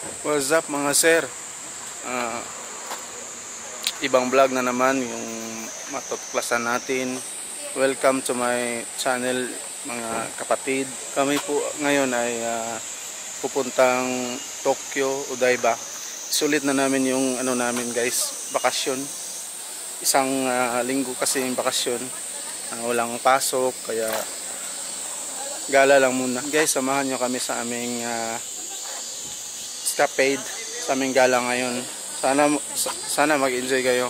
What's up mga sir? Ibang vlog na naman yung matutuklasan natin. Welcome to my channel mga kapatid. Kami po ngayon ay pupuntang Tokyo, Odaiba. Sulit na namin yung namin guys, bakasyon. Isang linggo kasi yung bakasyon. Walang pasok kaya gala lang muna. Guys, samahan nyo kami sa aming escapade, sa aming gala ngayon. Sana mag-enjoy kayo.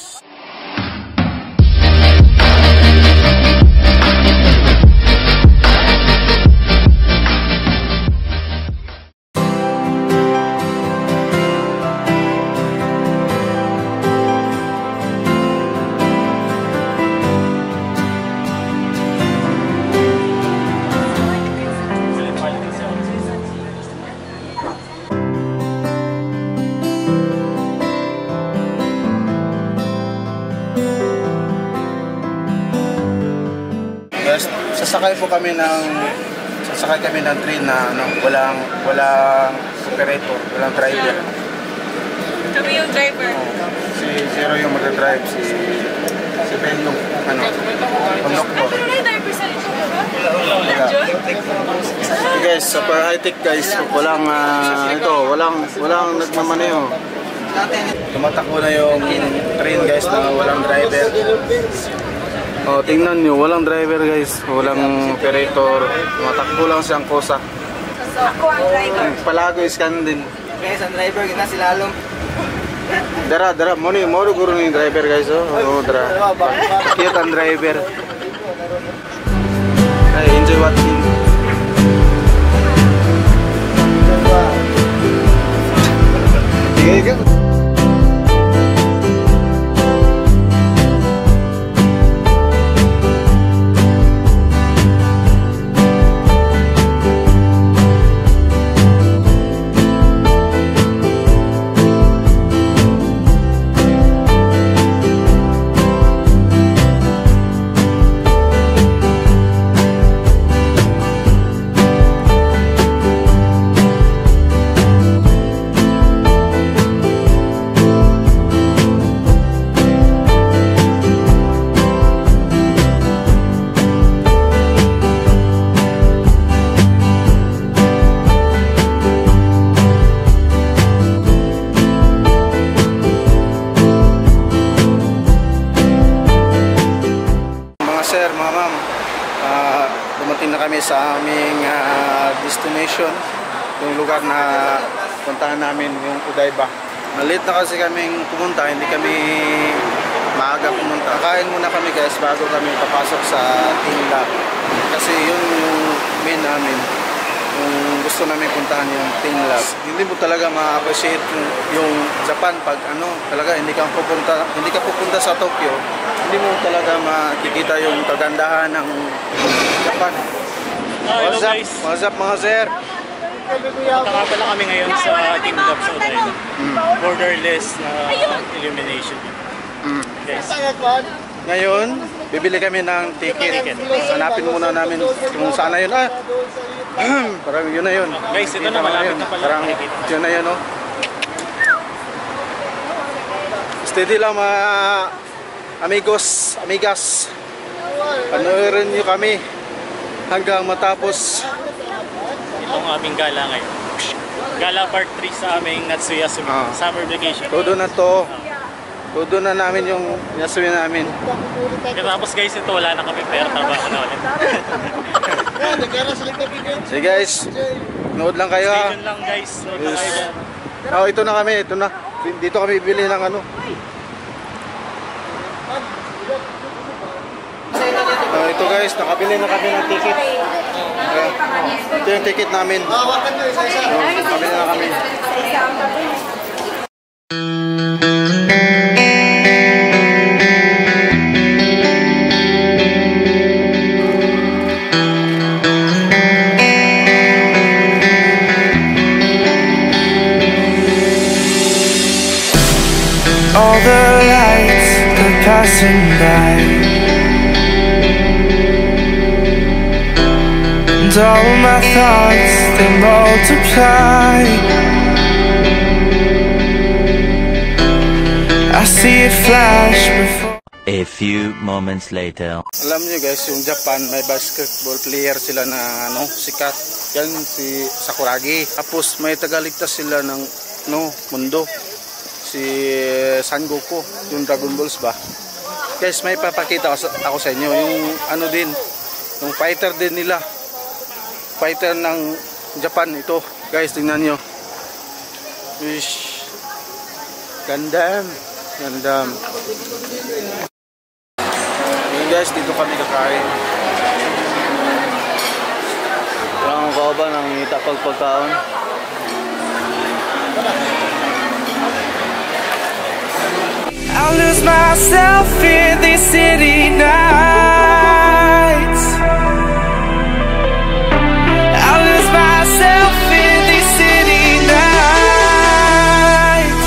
Sasakay kami ng train na walang operator, walang driver. Kami yung driver. Si Zero yung mag-drive, si Ben yung conductor. Okay guys, super high-tech guys. Walang nagmamaneho. Tumatakbo na yung train guys na walang driver. Oh, tingnan nyo, walang driver guys, walang operator, matakbo lang siyang kosa. Ako ang driver. Palago iskan din. Guys, ang driver kita si Lalong. Dara, moro guru ni driver guys, oh, dara. Cute ang driver. Ay, enjoy watching. Sige. Dumating na kami sa aming destination, yung lugar na puntahan namin, yung Odaiba. Late na kasi kaming pumunta, hindi kami maaga pumunta. Kain muna kami guys bago kami papasok sa tinda. Kasi yun yung main namin, yung gusto namin puntahan yung tinda. Hindi mo talaga ma-appreciate yung Japan pag talaga hindi ka pupunta sa Tokyo. Hindi mo talaga makikita yung kagandahan ng Japan. Hello guys. What's up mga sir? Punta nga pala kami ngayon sa Team Lab sa Odaiba. Borderless na illumination. Guys. Ngayon, bibili kami ng ticket. Hanapin muna namin kung saan na yun. Parang yun na yun. Guys, ito na malapit na pala. Parang yun na yun, oh. Steady lang mga amigos, amigas. Panoorin nyo kami hanggang matapos Itong aming gala ngayon. Gala part 3 sa aming Natsuya summer vacation. Todo na to. Todo na namin yung Natsuya namin. Tapos guys, ito wala na kami pera, trabaho na ulit. Sige guys, nood lang kayo ha. Stay tuned lang guys. Nood lang kayo dyan. Oh, ito na kami, ito na. Dito kami bibili ng ito guys, nakabili na kami ng ticket. Ito yung ticket namin. Nakabili na kami. All the lights are passing by, and all my thoughts, they multiply. see it flash before. A few moments later. Alam niyo guys, yung Japan may basketball player sila na sikat. Yan si Sakuragi. Tapos may tagaligtas sila ng mundo. Si Son Goku, yung Dragon Balls ba. Guys, may papakita ako sa inyo yung din, yung fighter din nila. Fighter ng Japan ito. Guys, tingnan niyo. Wish. Gandam. Guys, dito kami kakain. Walang kauban ang itapag pagkaon. I'll lose myself in these city nights. I'll lose myself in these city nights.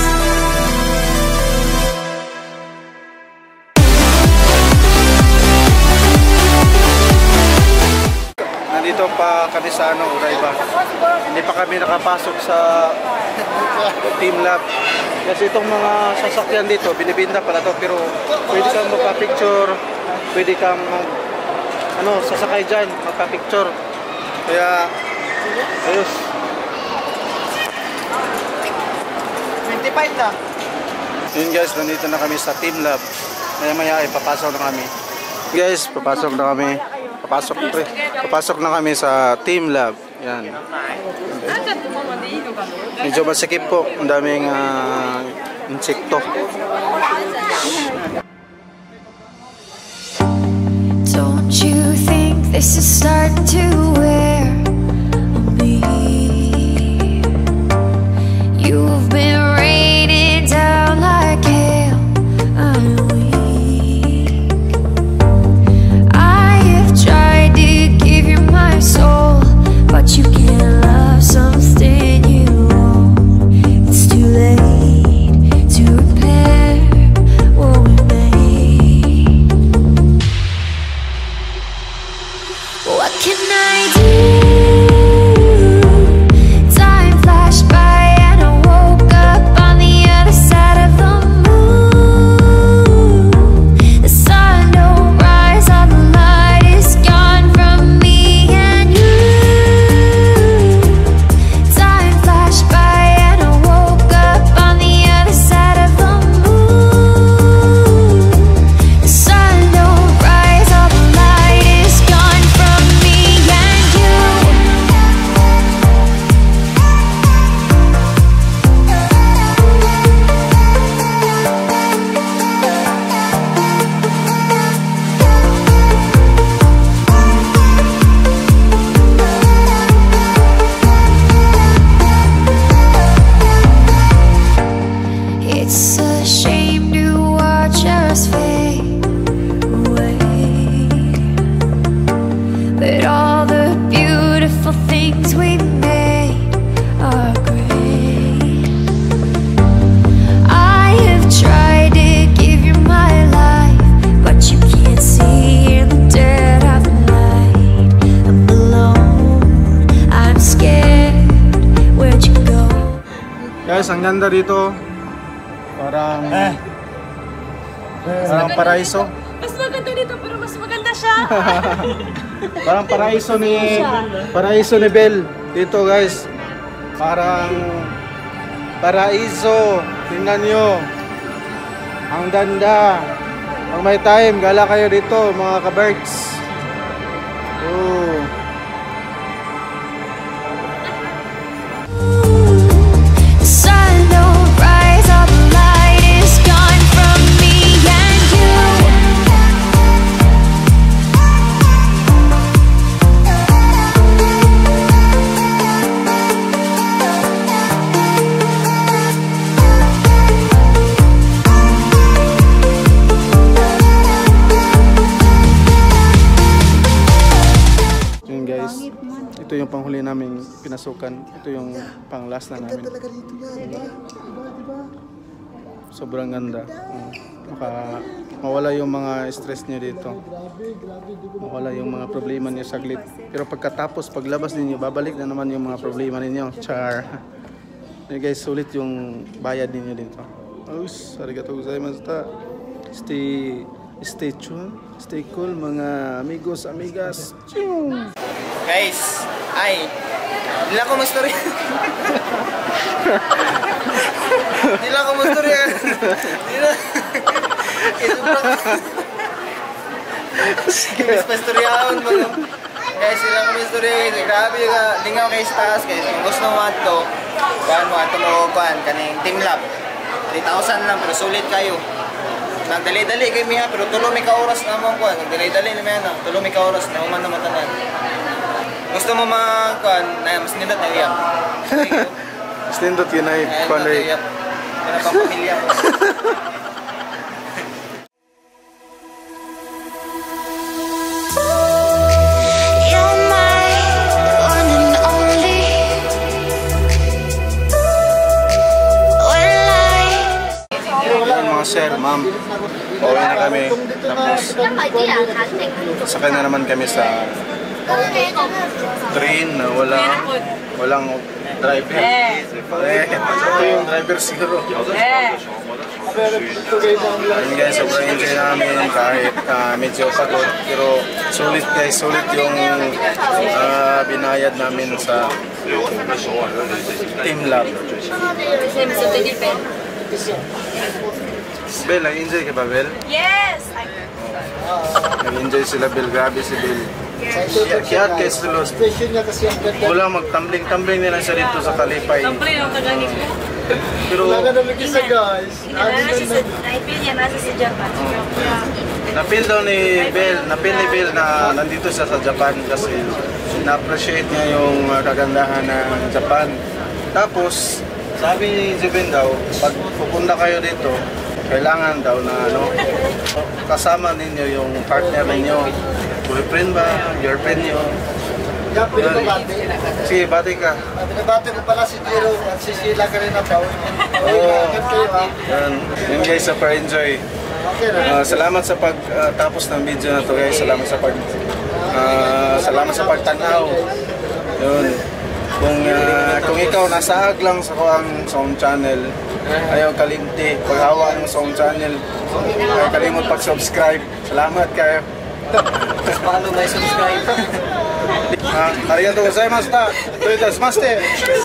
Nandito pa kami sa Odaiba. Hindi pa kami nakapasok sa Team Lab. Kasi itong mga sasakyan dito, binibinda pala to, pero pwede kang magpa-picture, pwede kang sasakay dyan, magpa-picture. Kaya, ayos. 25 na. Yun guys, nandito na kami sa Team Lab. Maya-maya ay papasok na kami. Guys, papasok na kami. Papasok na kami sa Team Lab. Yan. Medyo masikip po. Ang daming insekto. Don't you think this is starting to wear on me? You've been raining down like hail. I'm weak. I have tried to give you my soul, but you can't love something you own. It's too late to repair what we made. What can I do? Time flashed by and I woke up on the other side of the moon. The sun don't rise, all the light is gone from me and you. Time flashed by and I woke up on the other side of the moon. The sun don't rise, all the light is gone from me and you. It's a shame to watch us fade away, but all the beautiful things we made are great. I have tried to give you my life, but you can't see in the dead of the night. I'm alone, I'm scared, where'd you go? Guys, ang ganda dito. Parang paraiso. Mas maganda dito, pero mas maganda siya. Parang paraiso ni Belle dito guys. Parang paraiso. Tingnan nyo. Ang ganda. Pag may time, gala kayo dito mga ka-birds. Oh. The sun don't rise, all the light is gone from me and you. Yun guys. Ito yung panghuli naming pinasukan. Ito yung pang last na namin. Sobrang ganda. Mawala yung mga stress niyo dito. Mawala yung mga problema niyo saglit. Pero pagkatapos, paglabas ninyo, babalik na naman yung mga problema ninyo. Char. Guys, sulit yung bayad ninyo dito. Aus, arigatou gozaimashita. Stay tuned, stay cool mga amigos, amigas. Guys, ay, hindi lang ako mastorya. Hindi lang ako mastorya. Hindi lang. Ito pa. Imbis pastoryaon mo. Guys, hindi lang ako mastorya. Grabe yung lingaw kayo sa taas guys. Kung gusto mo ito, kuhan mo ito mo kuhan. Kaning team lab. 3,000 lang, pero sulit kayo. Nagdali-dali kayo miha, pero tuloy may ka-oras na mo kuhan. Nagdali-dali na miha na. Tuloy may ka-oras na uman na matanan. Gusto mo kuhan, na mas nindot na iyak. Mas nindot yun ay kuhan rin. Para pang pamilya ko. You're my one and only. When life Yan mga sir, ma'am. Pauwi na kami. Tapos sakay na naman kami sa train na walang driver. Ito yung driver siguro. Ayun guys, sobrang enjoy namin kahit medyo pagod. Pero sulit guys, sulit yung binayad namin sa Team Lab. Bel, nag-enjoy ka ba, Bel? Yes! Nag-enjoy sila, Bel. Grabe si Bel. Kiyat kay Sulos. Wala magtambling-tambling nila siya dito sa Kalipay. Tumbling ang tagangin ko. Pero Nasa sa Japan. napil daw ni Bel na nandito siya sa Japan kasi na-appreciate niya yung kagandahan ng Japan. Tapos, sabi ni Jeben daw, pag pupunta kayo dito, kailangan daw na kasama ninyo yung partner ninyo. Boyfriend ba? Girlfriend nyo? Sige, bati ka. Binabati ko pala si Jiro at si Sheila ka rin na pa. Yun guys, super enjoy. Salamat sa pagtapos ng video na to guys. Salamat sa pagtanaw. Yun. Kung ikaw nasaag lang sa kuang Song Channel, ayaw kalimti. Paghawa ng Song Channel, ayaw kalimot pag-subscribe. Salamat kayo. Paano may subscribe? Arigatou gozaimashita. Doitas master.